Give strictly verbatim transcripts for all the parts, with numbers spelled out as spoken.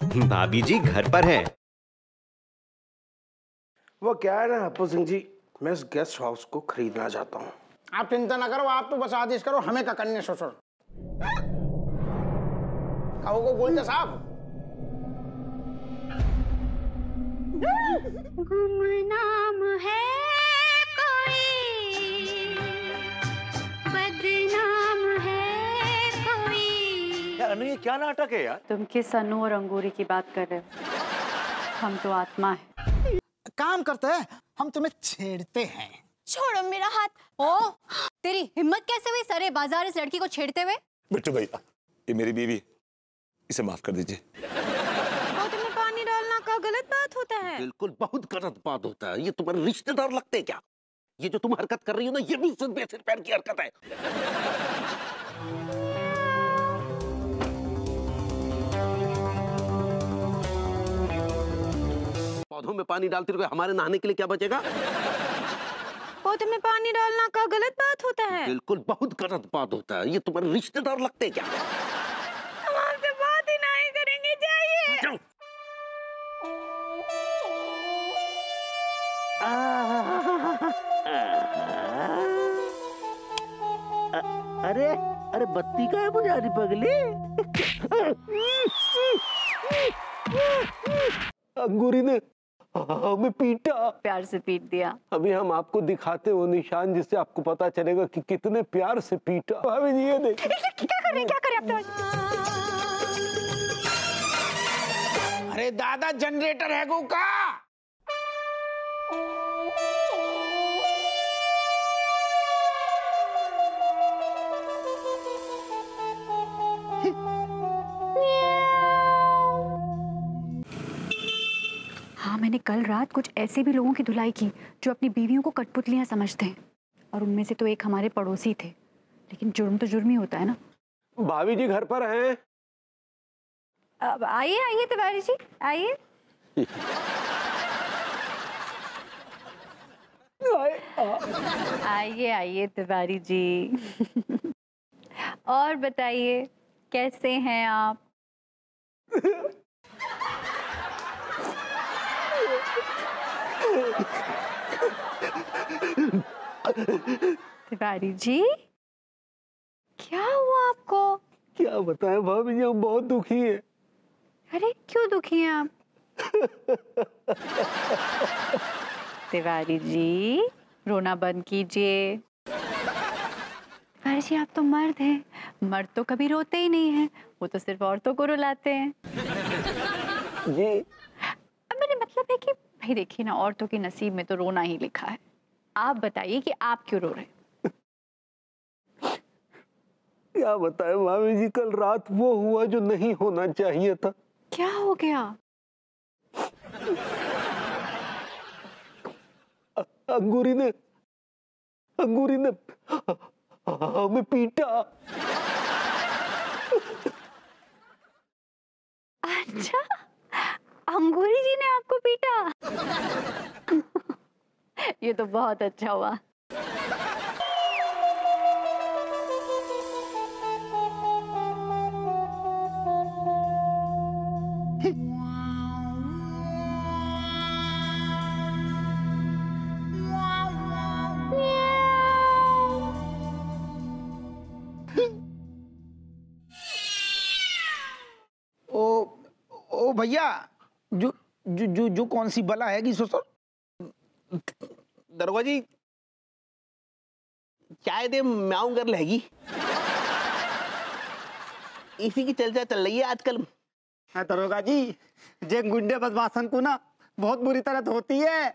भाभी जी घर पर हैं। वो क्या है ना हप्पू सिंह जी, मैं इस गेस्ट हाउस को खरीदना चाहता हूँ। आप चिंता ना करो, आप तो बस आदेश करो, हमें का कन्या ससुर। कहो को बोलते साहब। गुमनाम है कोई, बदनाम है कोई। यार अनु ये क्या नाटक है यार? तुम किस अनु और अंगूरी की बात कर रहे हो? हम तो आत्मा है। काम करते हैं, हम तुम्हें छेड़ते हैं। छोड़ो मेरा हाथ। ओ, तेरी हिम्मत कैसे हुई सरे बाजार इस लड़की को छेड़ते हुए? बिट्टू भैया, ये मेरी बीवी, इसे माफ कर दीजिए। पौधे में पानी डालना का गलत बात होता है? बिल्कुल बहुत गलत बात होता है। ये तुम्हारे रिश्तेदार लगते हैं क्या? ये जो तुम हरकत कर रही हो ना, ये भी सिर बेसिर पैर की हरकत है। पौधों में पानी डालते रहोगे, हमारे नहाने के लिए क्या बचेगा? पौधे में पानी डालना का गलत बात होता है? बिल्कुल बहुत गलत बात होता है। ये तुम्हारे रिश्तेदार लगते हैं क्या? हम आपसे बात ही नहीं करेंगे, जाइए। जाओ। अरे अरे बत्ती का है बुझारी पगली। अंगूरी ने हमें पीटा। प्यार से पीट दिया। अभी हम आपको दिखाते वो निशान जिससे आपको पता चलेगा कि कितने प्यार से पीटा। भाभी जी ये देखिए। क्या कर रहे हैं, क्या कर रहे हैं आप? अरे दादा जनरेटर है गो का। हाँ, मैंने कल रात कुछ ऐसे भी लोगों की धुलाई की जो अपनी बीवियों को कठपुतलियां समझते हैं, और उनमें से तो एक हमारे पड़ोसी थे। लेकिन जुर्म तो जुर्म ही होता है ना। भाभी जी घर पर हैं? अब आइए आइए तिवारी जी, आइए। आइए आइए तिवारी जी। और बताइए कैसे हैं आप? तिवारी जी क्या हुआ आपको? क्या बताएं भाभी जी, हम बहुत दुखी हैं। अरे क्यों दुखी हैं आप? तिवारी जी रोना बंद कीजिए। तिवारी जी आप तो मर्द हैं, मर्द तो कभी रोते ही नहीं हैं, वो तो सिर्फ औरतों को रुलाते हैं। जी अब मेरा मतलब है कि भाई देखिए ना, औरतों के नसीब में तो रोना ही लिखा है। आप बताइए कि आप क्यों रो रहे हैं? क्या बताएं भाभी जी, कल रात वो हुआ जो नहीं होना चाहिए था। क्या हो गया? अंगूरी ने अंगूरी ने हमें पीटा। अच्छा, अंगूरी जी ने आपको पीटा? ये तो बहुत अच्छा हुआ। ओ भैया, जो जो जो जो कौन सी बला है कि ससुर? दरोगा जी चाय दे, म्याऊं कर लेगी। इसी की चर्चा चल रही है आजकल। हाँ दरोगा जी, जे गुंडे बदमाशन को ना बहुत बुरी तरह धोती है।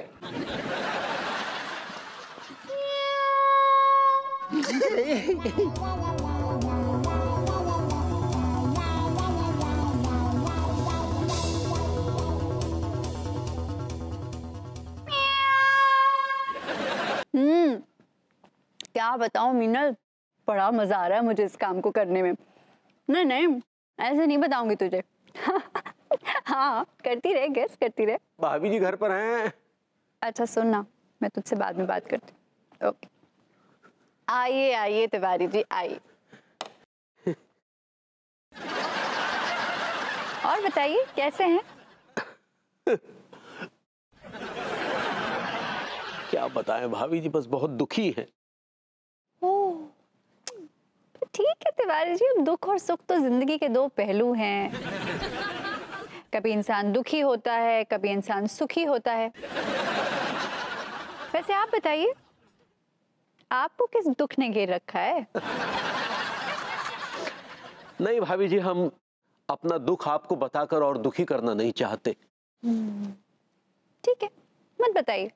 हम्म क्या बताऊं मीनल, बड़ा मजा आ रहा है मुझे इस काम को करने में। नहीं नहीं ऐसे नहीं बताऊंगी तुझे। हाँ करती रहे, गेस करती रहे। भाभी जी घर पर हैं? अच्छा सुन ना, मैं तुझसे बाद में बात करती हूँ। ओके आइए आइए तिवारी जी आइए। और बताइए कैसे हैं? क्या बताएं भाभी जी, बस बहुत दुखी हैं। ओह, तो ठीक है तिवारी जी, अब दुख और सुख तो जिंदगी के दो पहलू हैं। कभी इंसान दुखी होता है, कभी इंसान सुखी होता है। वैसे आप बताइए, आपको किस दुख ने घेर रखा है? नहीं भाभी जी, हम अपना दुख आपको बताकर और दुखी करना नहीं चाहते। ठीक है, मत बताइए।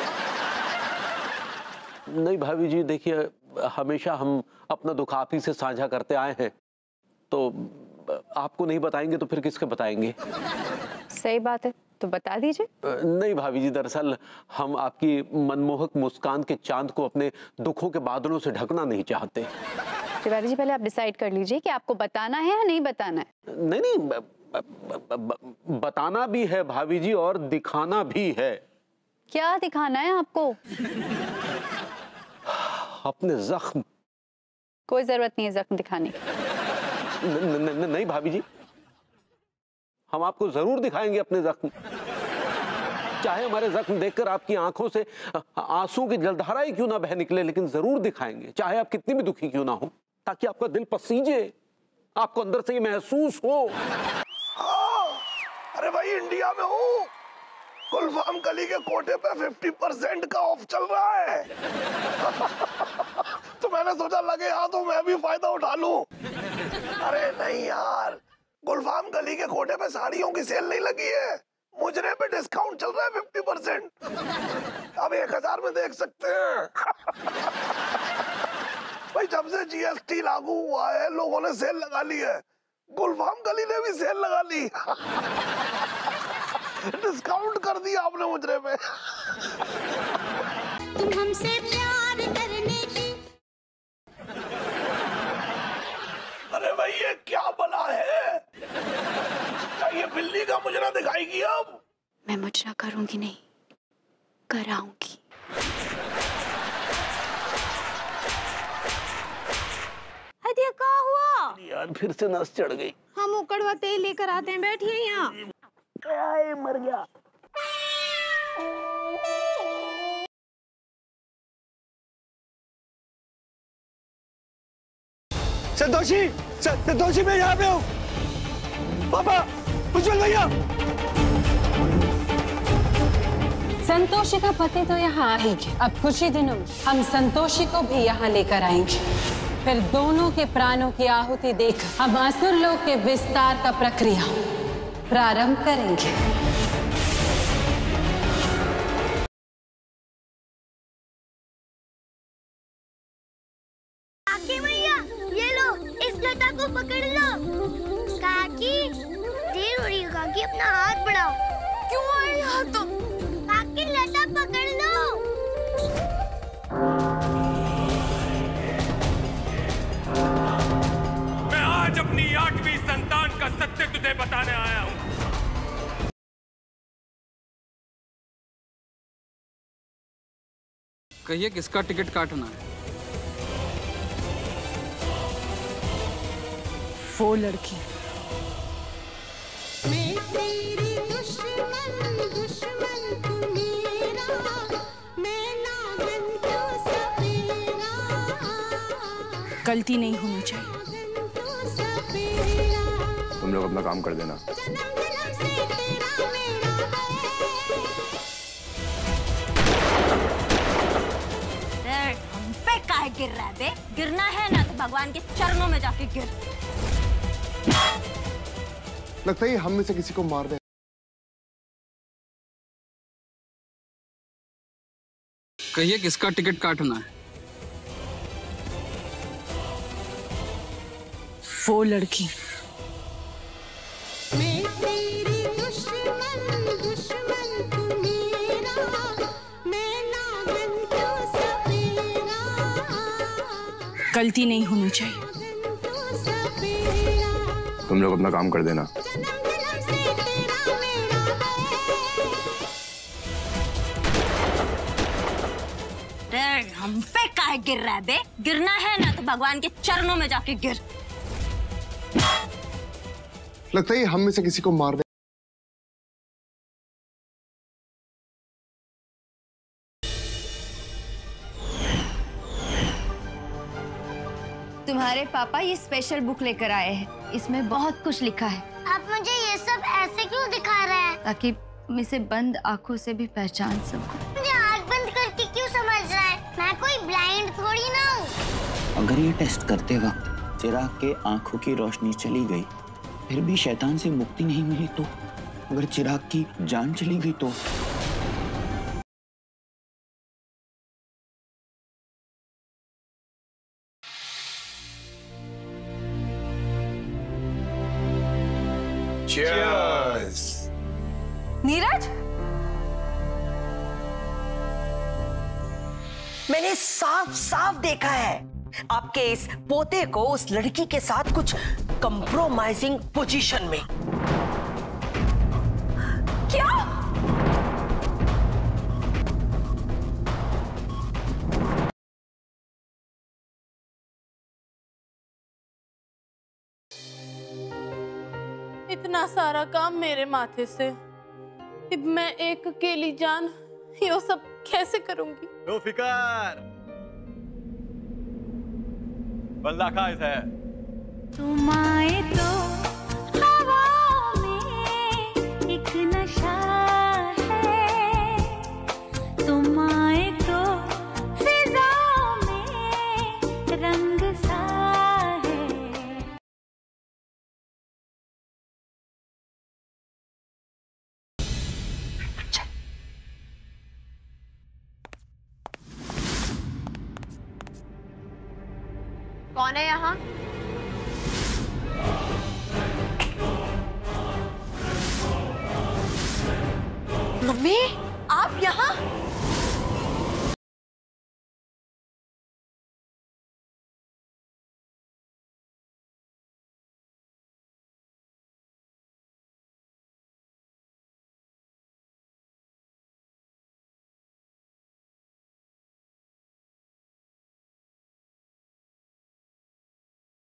नहीं भाभी जी, देखिए, हमेशा हम अपना दुख आप ही से साझा करते आए हैं, तो आपको नहीं बताएंगे तो फिर किसके बताएंगे? सही बात है, तो बता दीजिए। नहीं भाभी जी, दरअसल हम आपकी मनमोहक मुस्कान के चांद को अपने दुखों के बादलों से ढकना नहीं चाहते। तिवारी जी, पहले आप डिसाइड कर लीजिए कि आपको बताना है या नहीं बताना है। नहीं नहीं, ब, ब, ब, ब, बताना भी है भाभी जी और दिखाना भी है। क्या दिखाना है आपको? अपने जख्म। कोई जरूरत नहीं है जख्म दिखाने की। न, न, न, नहीं भाभी जी, हम आपको जरूर दिखाएंगे अपने जख्म। चाहे हमारे जख्म देखकर आपकी आंखों से आंसू की जलधारा ही क्यों ना बह निकले, लेकिन जरूर दिखाएंगे, चाहे आप कितनी भी दुखी क्यों ना हो, ताकि आपका दिल पसीजे, आपको अंदर से ये महसूस हो। हाँ, अरे भाई इंडिया में हूँ, गुलफाम गली के कोटे पे पचास परसेंट का ऑफ चल रहा है। तो मैंने सोचा लगे हाँ तो मैं भी फायदा उठा लूं। अरे नहीं यार, गुलफाम गली के कोटे पे साड़ियों की सेल नहीं लगी है, मुजरे पे डिस्काउंट चल रहा है पचास परसेंट। अब एक हजार में देख सकते हैं। भाई जब से जीएसटी लागू हुआ है लोगों ने सेल लगा ली है, गुलफाम गली ने भी सेल लगा ली। डिस्काउंट कर दिया आपने मुजरे में। तुम हमसे प्यार करने की। अरे भाई ये क्या बला है? क्या ये बिल्ली का मुजरा दिखाएगी अब? मैं मुजरा करूंगी नहीं, कराऊंगी। हदिया क्या हुआ? यार फिर से नस चढ़ गई। हम उकड़वा तेल लेकर आते हैं, बैठिए यहाँ। मर गया। संतोषी, संतोषी मैं यहाँ पे हूँ। पापा, उज्जवल भैया। संतोषी का पति तो यहाँ आएंगे। अब कुछ ही दिनों में हम संतोषी को भी यहाँ लेकर आएंगे। फिर दोनों के प्राणों की आहुति देकर हम असुर लोक के विस्तार का प्रक्रिया प्रारंभ करेंगे। काकी भैया, ये लो, इस लता को पकड़ लो। काकी, देर हो रही है काकी, अपना हाथ बढ़ाओ। क्यों आए यहाँ तुम? काकी लता पकड़ लो। मैं आज अपनी आठवीं संतान का सत्य तुझे बताने आया हूँ। कहिए किसका टिकट काटना है? वो लड़की। मैं तेरी दुश्मन, दुश्मन तू मेरा, मैं नागन तो सपेरा। गलती नहीं होनी चाहिए। तुम लोग अपना काम कर देना। हम पे काहे गिर रहा है बे? गिरना है ना तो भगवान के चरणों में जाके गिर। लगता है हम में से किसी को मार दे। कहिए किसका टिकट काटना है? वो लड़की। मैं तेरी दुश्मन, दुश्मन तू मेरा, मैं नागन तो सपेरा। गलती नहीं होनी चाहिए। तुम लोग अपना काम कर देना। हम पे काहे गिर रहा है बे? गिरना है ना तो भगवान के चरणों में जाके गिर। लगता है हम में से किसी को मार दे। तुम्हारे पापा ये स्पेशल बुक लेकर आए हैं। इसमें बहुत कुछ लिखा है। आप मुझे ये सब ऐसे क्यों दिखा रहे हैं? ताकि हम इसे बंद आंखों से भी पहचान सको। मुझे आँख बंद करके क्यों समझ रहा है? मैं कोई ब्लाइंड थोड़ी ना हूँ। अगर ये टेस्ट करते वक्त चिराग के आंखों की रोशनी चली गई, फिर भी शैतान से मुक्ति नहीं मिली तो? अगर चिराग की जान चली गई तो? Cheers! नीरज, मैंने साफ साफ देखा है आपके इस पोते को उस लड़की के साथ कुछ कंप्रोमाइजिंग पोजीशन में। क्या? इतना सारा काम मेरे माथे से, अब मैं एक अकेली जान ये सब कैसे करूंगी? नो फिकर, बल्ला खाइस है। तुम आए तो हवा में एक नशा है, तुम आए तो फिजा में रंग सा है। कौन है यहाँ? मम्मी, आप यहाँ?